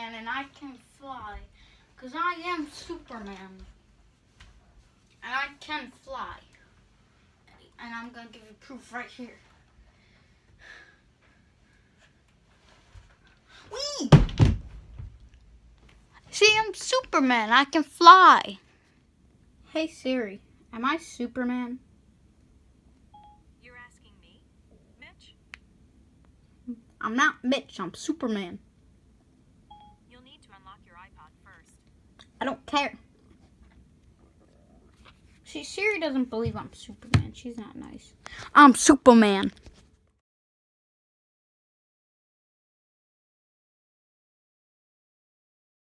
Superman and I can fly. Because I am Superman. And I can fly. And I'm going to give you proof right here. Whee! See, I'm Superman. I can fly. Hey Siri, am I Superman? You're asking me, Mitch? I'm not Mitch, I'm Superman. You'll need to unlock your iPod first. I don't care. See, Siri doesn't believe I'm Superman. She's not nice. I'm Superman.